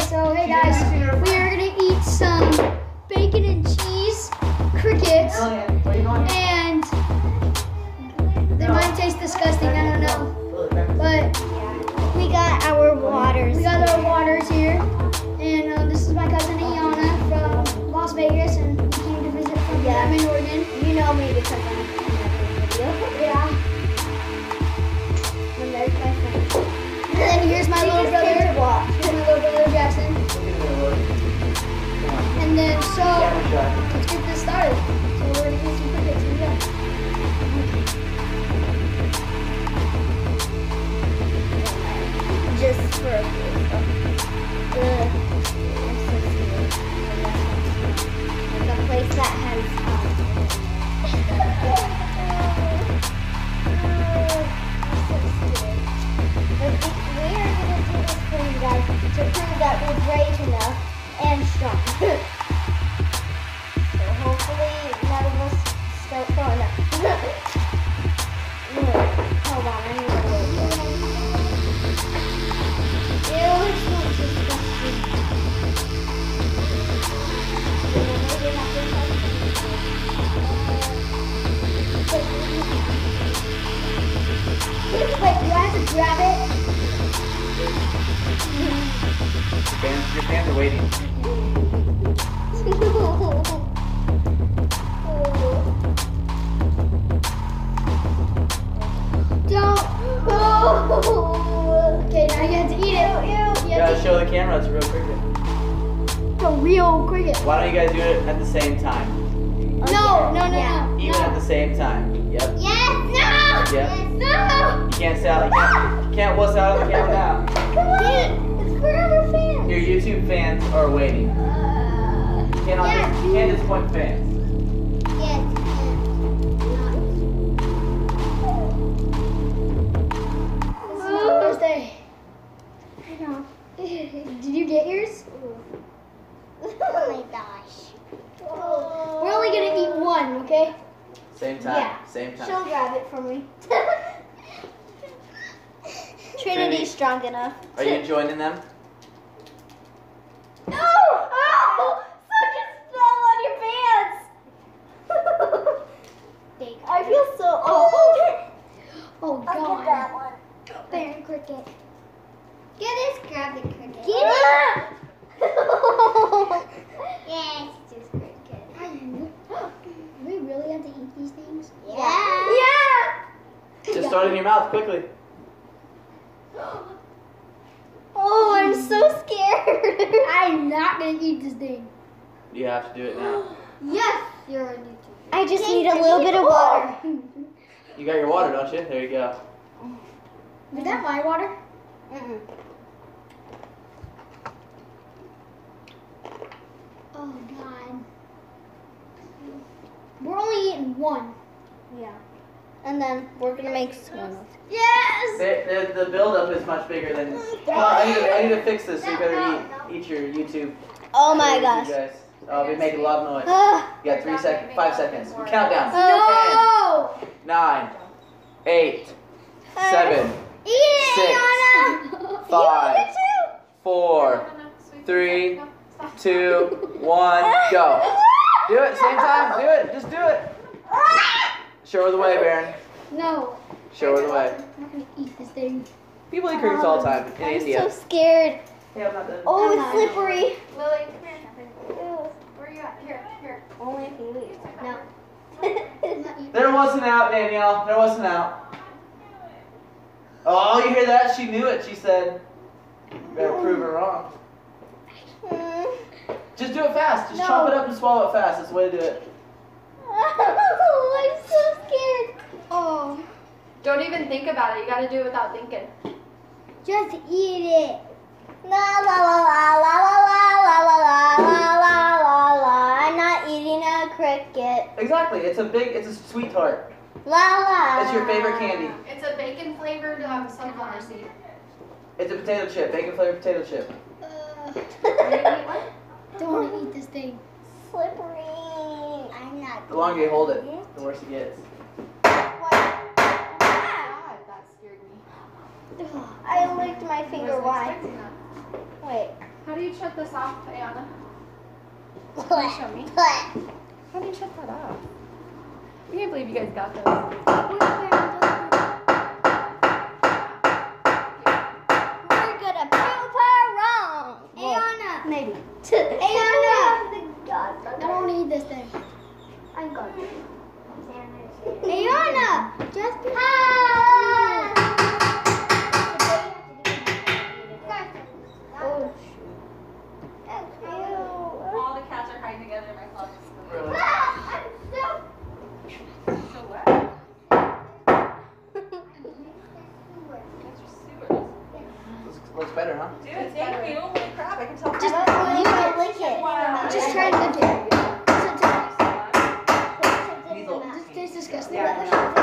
So hey guys, we are gonna eat some bacon and cheese crickets, and they might taste disgusting. I don't know, but We got our waters. we got our waters here, and this is my cousin Iana from Las Vegas, and we came to visit from Redmond, Oregon. You know me because I'm in every video. Yeah. And there's my friend. And then here's my little brother. Here's my little brother Jackson. And then so let's get this started. So we're gonna eat some crickets. Here we go. Just for a I'm so serious. Like a place that has we are gonna do this for you guys to prove that we're brave enough and strong. So hopefully none of us start throwing up. Hold on, I need a little bit. Ew, it smells disgusting. Maybe not this one. Wait, do I have to grab it? Your fans are waiting. Don't. Okay, now you have to eat it. You gotta show the camera it's a real cricket. A real cricket. Why don't you guys do it at the same time? No. Even at the same time. Yep. Yes! No! Yep. No! You can't say out. You can't wuss out on the camera now. Come on! It's for our fans! Your YouTube fans are waiting. You can't disappoint the fans. Yes. This is my birthday. I know. Did you get yours? Oh my gosh. We're only gonna eat one, okay? Same time. Yeah. Same time. She'll grab it for me. Trinity's strong enough. Are you joining them? No! Oh! Such a smell on your pants! I feel so. Oh! Oh I'll god. get that one. Bear cricket. Get this, grab the cricket. Get it! Yes, just cricket. We really have to eat these things? Yeah! Just throw it in your mouth quickly. Oh, I'm so scared. I'm not gonna eat this thing. You have to do it now. Yes, you're on YouTube. I just need a little bit of water. You got your water, don't you? There you go. Is that my water? Mm-mm. Oh god. We're only eating one. Yeah. And then we're gonna make some. Yes! The build-up is much bigger than. Well, I need to fix this. So you better eat your YouTube. Oh my You gosh. guys. Oh, we make a lot of noise. Ah. You got 3 seconds, 5 seconds. Countdown. No! 10, 9, 8, 7, Eat it, 6, Iana! 5, 4, 3, 2, 1, go. Do it, same time. Do it. Just do it. Show her the way, Baron. No. Show her the way. I'm not gonna eat this thing. People eat crickets all the time in I'm India. so scared. Yeah, I'm not done. Oh, it's slippery. Lily, come here. Where are you at? Here. Only if you eat. No. I'm not eating. There wasn't out, Danielle. There wasn't out. Oh, you hear that? She knew it. She said, "You better prove her wrong." Just do it fast. Just chop it up and swallow it fast. That's the way to do it. Oh, I'm so scared. Oh. Don't even think about it. You gotta do it without thinking. Just eat it. La la la la la la la la la la la la la. I'm not eating a cricket. Exactly. It's a sweet tart. La la. It's your favorite candy. It's a bacon flavored sunflower seed. It's a potato chip. Bacon flavored potato chip. Are you gonna eat one? Don't want to eat this thing. Slippery. I'm not. The longer you hold it, the worse it gets. What? God, that scared me. I licked my finger. Why? Expecting that. Wait. How do you shut this off, Ayana? Please show me. What? How do you shut that off? I can't believe you guys got this. We're gonna prove her wrong. Ayana. Maybe. Ayana. I I don't need this thing. I'm going. Ayana. Just be. Oh, All the cats are hiding together in my closet. Really? So wet. Looks better, huh? Dude, thank you. Holy crap, I can tell. Just I leave it. lick it. Wow. Just try to lick it. Needs a little It tastes disgusting. Yeah.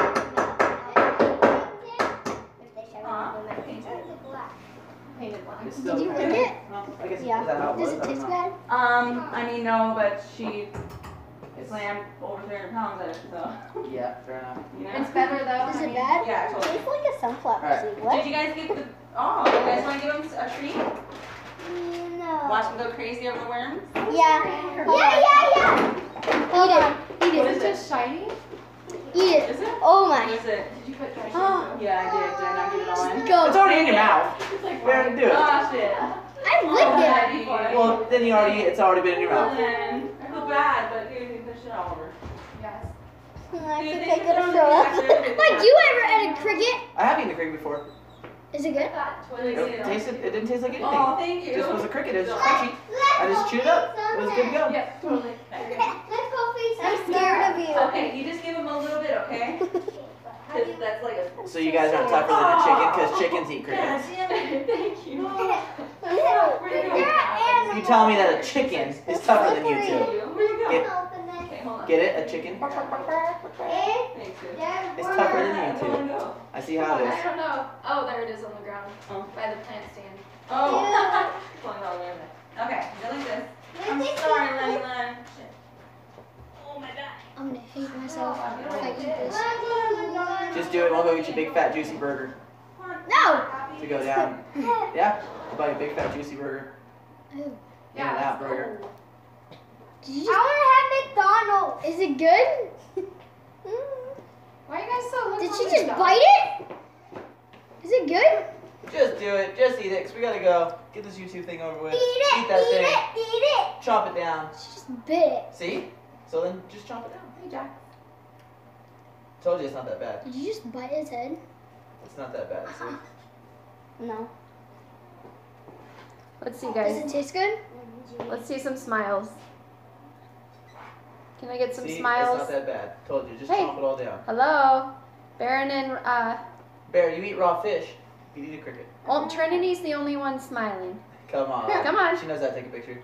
Painted black. It's Did still you kinda- lick it? No, I guess Yeah. is that how it Does was? it I don't taste know. bad? I mean, no, but she is lamb over 300 pounds at it, so. Yeah, fair enough. You know? It's better though. Is I it mean, bad? Yeah, totally. Tastes like a sunflower Alright. seed. Did What? you guys give the. Oh, you guys want to give him a treat? No. Watch him go crazy over the worms? Yeah. Hold on. Eat What it. is it, shiny? Eat it. Is it? Oh What my. is it? Did you put dry Oh. shampoo? Yeah, I did. Did I not get it all in? Go. It's already in your mouth. It's like Better do it. Oh, shit. I licked it. Well, then it's already been in your mouth. I feel bad, but dude, you put shit all over. Yes. I Dude, think they I put could it on have the thrown up. back. Like you ever ate a cricket? I have eaten a cricket before. Is it good? What did It they say? didn't taste like anything. Oh, thank you. It just was a cricket. It was crunchy. I just chewed it up. It was good to go. Yeah, totally. I'm scared of you. Okay, you just give him a little bit, okay? Because that's like a. So you guys aren't tougher than a chicken because chickens eat God crickets. damn it, thank you. Where you You tell me that a chicken is tougher than you two. Where you go? Get, Okay, hold on. get it? A chicken? Thanks, dude. It's tougher than you Where do I two. go? I see how it is. I don't know. Oh, there it is on the ground Oh. by the plant stand. Oh. Pulling all the way over there. Okay, go like this. I'm sorry, Lenny Len. Shit. Oh my god. I'm gonna hate myself if I eat this. Just do it. We'll go get you a big fat juicy burger No! to go down. Yeah? I'll buy you a big fat juicy burger. Ew. Yeah, that burger. Did you just McDonald's. Is it good? Why are you guys so Did she just bite it? Is it good? Just do it. Just eat it. Cause we gotta go. Get this YouTube thing over with. Eat it, Eat that eat thing. it, eat it. Chomp it down. She just bit it. See? So then just chomp it down. Hey, Jack. Told you it's not that bad. Did you just bite his head? It's not that bad. See? No. Let's see, Does guys. it taste good? Let's see some smiles. Can I get some See? smiles? It's not that bad. Told you. Just Hey. chomp it all down. Hello, Baron and Bear, you eat raw fish. You eat a cricket. well, Trinity's the only one smiling. Come on. Come on. She knows how to take a picture.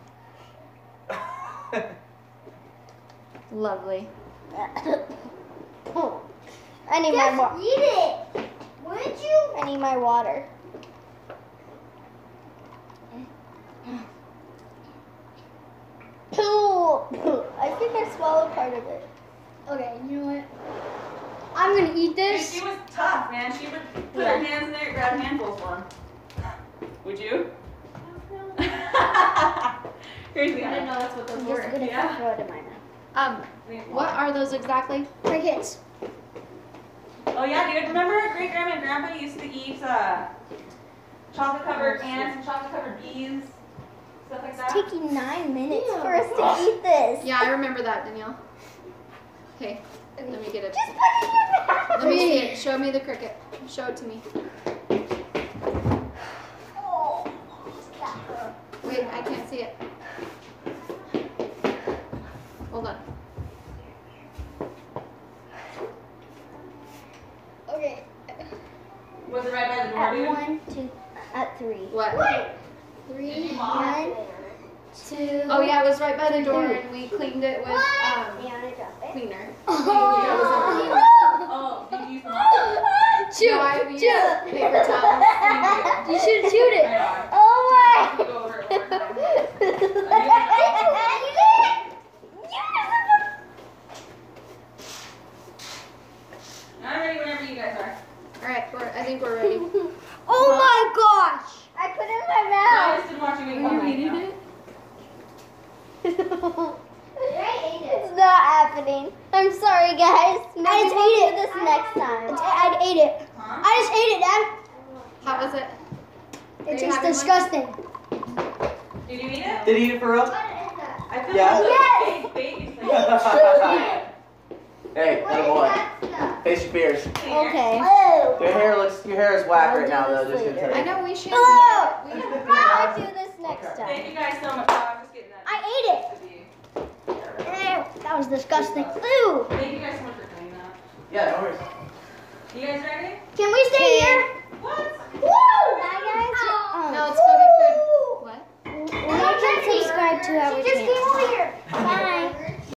Lovely. I need my water. eat it. Would you? I need my water. I think I swallowed part of it. Okay, you know what? I'm gonna eat Dude, this. she was tough, man. She would put her hands in there and grab handfuls for him. Would you? Crazy. I didn't know that's what those I'm were. just gonna Yeah. throw it in my mouth. What are those exactly? Crickets. Oh yeah, dude. Remember our great grandma and grandpa used to eat chocolate covered ants and chocolate covered bees, stuff like that. It's taking 9 minutes for us to eat this. Yeah, I remember that, Danielle. Okay, let me get it. Just put it in your mouth. Let me see it. Show me the cricket. Show it to me. Oh, Wait, I can't see it. Hold on. Okay. Was it right by the door, At dude? 1, 2, at 3. What? 3, 1, 2. Oh yeah, it was right by the door, and we cleaned it with Diana, drop it. cleaner. Oh, did you use the mop? Shoot! No, I used shoot! paper towels. Thank you. You should shoot it. Right on. Oh my! Go over it one more time. I'm ready whenever you guys are. All right, I think we're ready. Oh my gosh! I put it in my No, I mouth. just didn't want you to eat driving. I'm sorry, guys. Maybe I just we'll ate do it. this next time. I ate it. Huh? I just ate it, Dad. How was it? It Are you tastes having one? disgusting. Did you eat it? Did he eat it for real? I feel Yeah. like it's fake bacon. Hey, little boy. Face your fears. Okay. Oh. Your hair is whack I'll right do now though, this just gonna later. tell I you. know we should. Oh! We I'll do this next time. Thank you guys so much. I'm just getting that. I ate it. Ew, that was disgusting. Ew. Thank you guys so much for doing that. Yeah, no worries. You guys ready? Can we